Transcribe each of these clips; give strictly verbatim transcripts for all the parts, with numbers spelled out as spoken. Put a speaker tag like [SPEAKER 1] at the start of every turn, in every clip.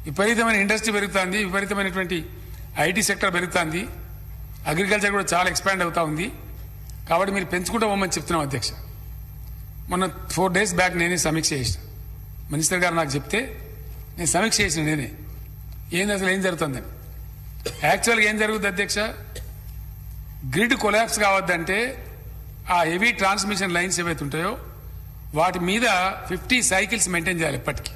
[SPEAKER 1] విపరీతమైన ఇండస్ట్రీ పెరుగుతుంది, విపరీతమైనటువంటి ఐటీ సెక్టర్ పెరుగుతుంది, అగ్రికల్చర్ కూడా చాలా ఎక్స్పాండ్ అవుతా ఉంది. కాబట్టి మీరు పెంచుకుంటూ పోమని చెప్తున్నాం అధ్యక్ష. మొన్న ఫోర్ డేస్ బ్యాక్ నేనే సమీక్ష చేసిన, మినిస్టర్ గారు నాకు చెప్తే నేను సమీక్ష చేసిన నేనే, ఏంది అసలు ఏం జరుగుతుందని. యాక్చువల్గా ఏం జరుగుతుంది అధ్యక్ష, గ్రిడ్ కొలాప్స్ కావద్దంటే ఆ హెవీ ట్రాన్స్మిషన్ లైన్స్ ఏవైతే ఉంటాయో వాటి మీద ఫిఫ్టీ సైకిల్స్ మెయింటైన్ చేయాలి ఎప్పటికీ.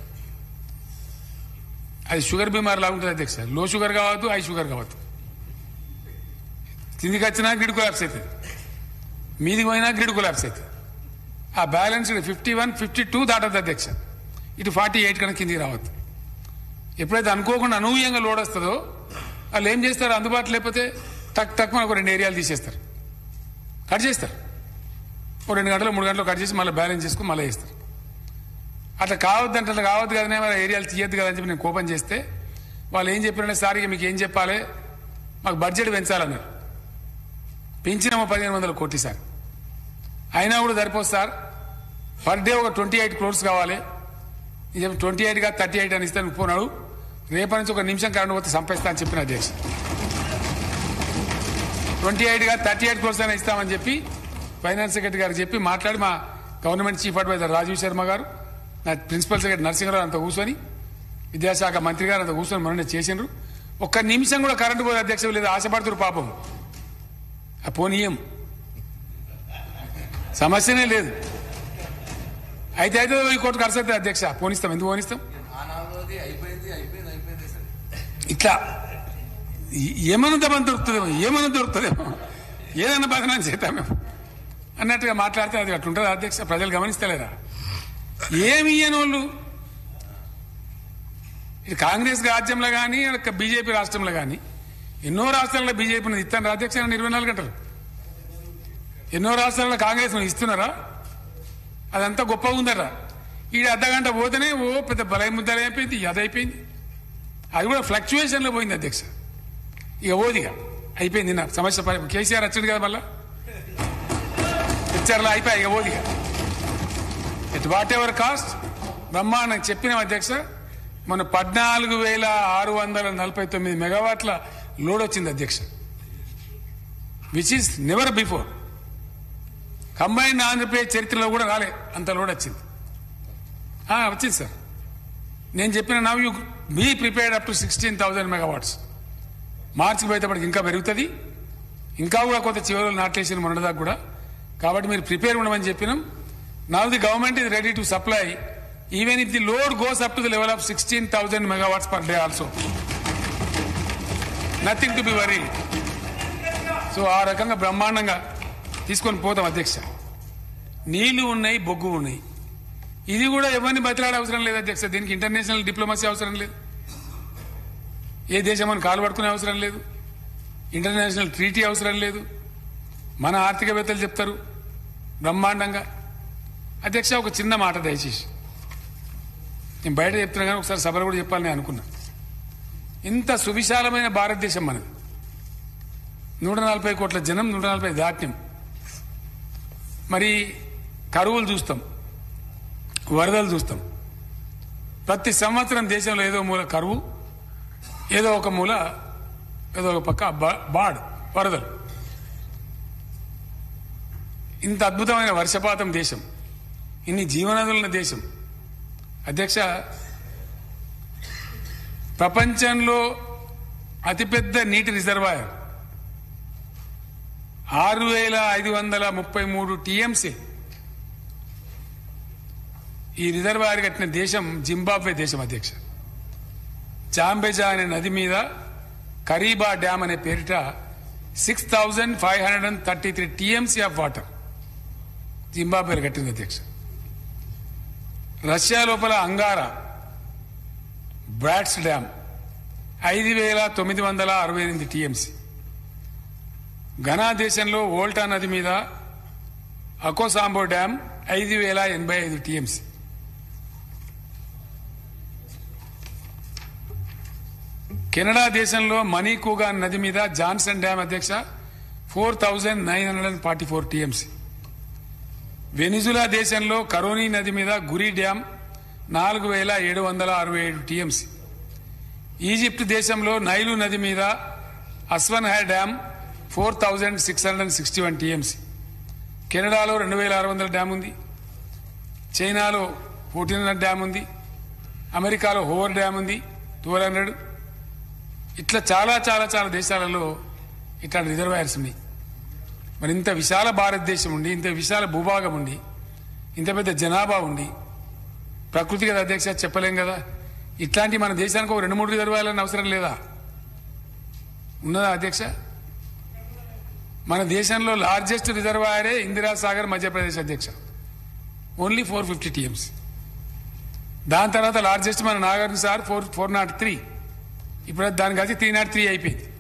[SPEAKER 1] అది షుగర్ బీమార్ లాగా ఉంటుంది అధ్యక్ష, లో షుగర్ కావద్దు, హై షుగర్ కావద్దు. కిందికి వచ్చినా గ్రిడ్ కొలాప్స్ అవుతుంది, మీదికి పోయినా గ్రిడ్ కొలాప్స్ అవుతుంది. ఆ balance fifty one fifty two దాటద్దు అధ్యక్ష, ఇటు ఫార్టీ ఎయిట్ కన్నా కిందికి రావద్దు. ఎప్పుడైతే అనుకోకుండా అనూహ్యంగా లోడ్ వస్తుందో వాళ్ళు ఏం చేస్తారు, అందుబాటులో లేకపోతే టక్ టక్ ఒక రెండు ఏరియాలు తీసేస్తారు, కట్ చేస్తారు. ఓ రెండు గంటలు మూడు గంటలు కట్ చేసి మళ్ళీ బ్యాలెన్స్ చేసుకుని మళ్ళీ వేస్తారు. అట్లా కావద్దు అంటే అట్లా కావద్దు కదనే, మరి ఏరియాలు తీయద్దు కదా అని చెప్పి నేను కోపం చేస్తే వాళ్ళు ఏం చెప్పారంటే, సార్ ఇక మీకు ఏం చెప్పాలి, మాకు బడ్జెట్ పెంచాలన్నారు. పెంచినామో పదిహేను వందల కోట్లు సార్, అయినా కూడా సరిపోదు సార్, పర్ డే ఒక ట్వంటీ ఎయిట్ క్రోర్స్ కావాలి. ఇది ట్వంటీ ఎయిట్ గా థర్టీ ఎయిట్ అని ఇస్తాను పోనాడు, రేపటి నుంచి ఒక నిమిషం కరెంట్ పోతే సంపేస్తా అని చెప్పిన అధ్యక్ష. ట్వంటీ ఎయిట్ గా థర్టీ ఎయిట్ క్రోర్స్ అయినా ఇస్తామని చెప్పి ఫైనాన్స్ సెక్రటరీ గారికి చెప్పి మాట్లాడి మా government chief advisor Rajiv Sharma గారు, నా ప్రిన్సిపల్ సెక్రటరీ నరసింహరావు అంతా కూర్చొని, విద్యాశాఖ మంత్రి గారు అంతా కూర్చొని మొన్న చేసిండ్రు. ఒక్క నిమిషం కూడా కరెంటు పోతే అధ్యక్ష లేదు, ఆశపడుతున్నారు పాపం. ఆ పోనీయం సమస్యనే లేదు, అయితే అయితే ఈ కోర్టు ఖర్చు అవుతుంది అధ్యక్ష, పోనిస్తాం. ఎందుకు పోనిస్తాం? ఇట్లా ఏమన్నా మంది దొరుకుతుందేమో, ఏమన్నా దొరుకుతుందేమో, ఏదన్నా బదనాన్ని చేద్దామేమో అన్నట్టుగా మాట్లాడితే అది అట్లుంటుంది అధ్యక్ష. ప్రజలు గమనిస్తలేరా? ఏమి ఇయ్యని వాళ్ళు ఇది కాంగ్రెస్ రాజ్యంలో కానీ బీజేపీ రాష్ట్రంలో కానీ ఎన్నో రాష్ట్రాల్లో బీజేపీని ఇస్తాను అధ్యక్ష ఇరవై నాలుగు గంటలు. ఎన్నో రాష్ట్రాల్లో కాంగ్రెస్ ఇస్తున్నారా? అదంతా గొప్పగా ఉందట. ఈ అర్ధగంట పోతేనే ఓ పెద్ద బలై ముద్దలు అయిపోయింది, అదైపోయింది. అది కూడా ఫ్లక్చువేషన్లో పోయింది అధ్యక్ష. ఇక ఓదిగా అయిపోయింది. నా సమస్య కేసీఆర్ వచ్చాడు కదా, మళ్ళా పిక్చర్లో అయిపోయి ఇక ఓదిగా ఎట్ వాట్ ఎవర్ కాస్ట్ బ్రహ్మాండం చెప్పిన అధ్యక్ష. మన పద్నాలుగు వేల ఆరు వందల నలభై తొమ్మిది మెగావాట్ల లోడ్ వచ్చింది అధ్యక్ష, which is never before. Combined Andhra Pradesh చరిత్రలో కూడా రాలే అంత లోడ్ వచ్చింది. వచ్చింది సార్. నేను చెప్పిన now you be prepared up to sixteen thousand megawatts. మార్చికి పోయేటప్పటికి ఇంకా పెరుగుతుంది, ఇంకా కూడా కొంత చివరిలో నాట్లేసిన మొన్నదాకా కూడా. కాబట్టి మీరు ప్రిపేర్ ఉండమని చెప్పినాం. Now the government is ready to supply even if the load goes up to the level of sixteen thousand megawatts per day also. Nothing to be worry. So ఆ రకంగా బ్రహ్మాండంగా తీసుకొని పోతాం అధ్యక్ష. నీళ్లు ఉన్నాయి, బొగ్గు ఉన్నాయి. ఇది కూడా ఎవరిని బతిలాడే అవసరం లేదు అధ్యక్ష. దీనికి ఇంటర్నేషనల్ డిప్లొమసీ అవసరం లేదు, ఏ దేశమని కాలు పట్టుకునే అవసరం లేదు, ఇంటర్నేషనల్ ట్రీటీ అవసరం లేదు. మన ఆర్థికవేత్తలు చెప్తారు బ్రహ్మాండంగా. అధ్యక్ష ఒక చిన్న మాట దయచేసి, నేను బయట చెప్తున్నా కానీ ఒకసారి సభలో కూడా చెప్పాలని అనుకున్నా. ఇంత సువిశాలమైన భారతదేశం మనది, నూట నలభై కోట్ల జనం, నూట నలభై దాట్యం. మరి కరువులు చూస్తాం, వరదలు చూస్తాం. ప్రతి సంవత్సరం దేశంలో ఏదో మూల కరువు, ఏదో ఒక మూల, ఏదో ఒక పక్క బాడ్ వరదలు. ఇంత అద్భుతమైన వర్షపాతం దేశం, ఇన్ని జీవనదులున్న దేశం అధ్యక్ష. ప్రపంచంలో అతిపెద్ద నీటి రిజర్వాయర్ ఆరు వేల ఐదు వందల ముప్పై మూడు టీఎంసీ ఈ రిజర్వాయర్ కట్టిన దేశం జింబాబ్వే దేశం అధ్యక్ష. జాంబెజా అనే నది మీద కరీబా డ్యామ్ అనే పేరిట six thousand five hundred and thirty three TMC of water Zimbabwe కట్టింది అధ్యక్ష. రష్యా లోపల అంగారా బ్రాట్స్ డ్యామ్ ఐదు వేల తొమ్మిది వందల అరవై ఎనిమిది టీఎంసీ. ఘనా దేశంలో వోల్టా నది మీద అకోసాంబో డ్యామ్ ఐదు వేల ఎనభై ఐదు టీఎంసీ. కెనడా దేశంలో మణికూగాన్ నది మీద జాన్సన్ డ్యామ్ అధ్యక్ష four thousand nine hundred and forty four TMC. Venezuela దేశంలో కరోనీ నది మీద గురి డ్యామ్ నాలుగు వేల ఏడు వందల అరవై ఏడు టీఎంసీ. ఈజిప్ట్ దేశంలో నైలు నది మీద Aswan High dam four thousand six hundred sixty one TMC. కెనడాలో రెండు వేల ఆరు వందల డ్యామ్ ఉంది. చైనాలో ఫోర్టీన్ హండ్రెడ్ డ్యామ్ ఉంది. అమెరికాలో హోవర్ డ్యామ్ ఉంది ట్వెల్వ్ హండ్రెడ్. ఇట్లా చాలా చాలా చాలా దేశాలలో ఇట్లాంటి రిజర్వాయర్స్ ఉన్నాయి. మరి ఇంత విశాల భారతదేశం ఉండి, ఇంత విశాల భూభాగం ఉండి, ఇంత పెద్ద జనాభా ఉండి, ప్రకృతి కదా అధ్యక్ష, చెప్పలేం కదా. ఇట్లాంటి మన దేశానికి ఒక రెండు మూడు రిజర్వాయర్లని అవసరం లేదా? ఉన్నదా అధ్యక్ష? మన దేశంలో లార్జెస్ట్ రిజర్వాయరే ఇందిరా సాగర్ మధ్యప్రదేశ్ అధ్యక్ష, ఓన్లీ ఫోర్ ఫిఫ్టీ టీఎంసీ. దాని తర్వాత లార్జెస్ట్ మన Nagarjuna sir four four not three ఇప్పుడు దాని కలిసి త్రీ నాట్ త్రీ అయిపోయింది.